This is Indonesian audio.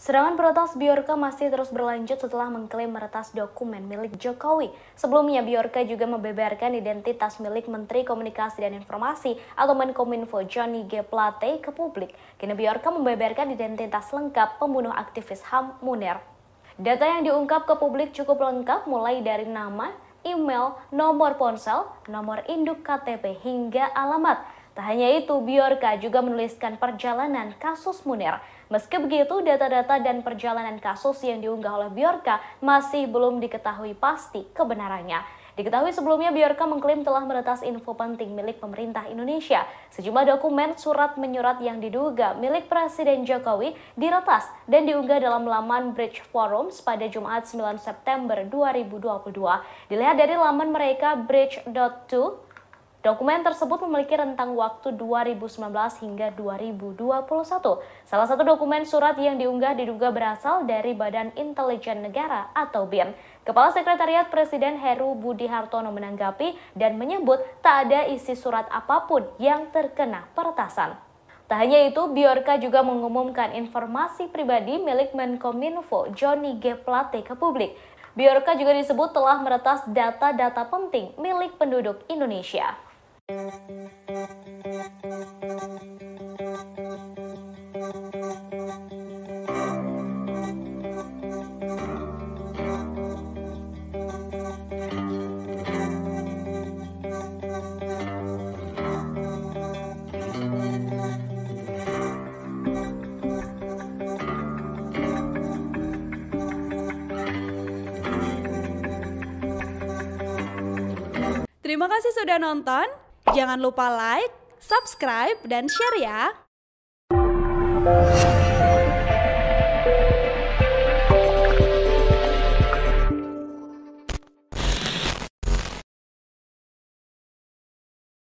Serangan protes Bjorka masih terus berlanjut setelah mengklaim meretas dokumen milik Jokowi. Sebelumnya, Bjorka juga membeberkan identitas milik Menteri Komunikasi dan Informasi atau Menkominfo Johnny G. Plate ke publik. Kini Bjorka membeberkan identitas lengkap pembunuh aktivis HAM Munir. Data yang diungkap ke publik cukup lengkap mulai dari nama, email, nomor ponsel, nomor induk KTP hingga alamat. Tak hanya itu, Bjorka juga menuliskan perjalanan kasus Munir. Meski begitu, data-data dan perjalanan kasus yang diunggah oleh Bjorka masih belum diketahui pasti kebenarannya. Diketahui sebelumnya Bjorka mengklaim telah meretas info penting milik pemerintah Indonesia. Sejumlah dokumen, surat menyurat yang diduga milik Presiden Jokowi diretas dan diunggah dalam laman Bridge Forums pada Jumat 9 September 2022. Dilihat dari laman mereka bridge.to, dokumen tersebut memiliki rentang waktu 2019 hingga 2021. Salah satu dokumen surat yang diunggah diduga berasal dari Badan Intelijen Negara atau BIN. Kepala Sekretariat Presiden Heru Budi Hartono menanggapi dan menyebut tak ada isi surat apapun yang terkena peretasan. Tak hanya itu, Bjorka juga mengumumkan informasi pribadi milik Menkominfo Johnny G. Plate ke publik. Bjorka juga disebut telah meretas data-data penting milik penduduk Indonesia. Terima kasih sudah nonton. Jangan lupa like, subscribe, dan share ya.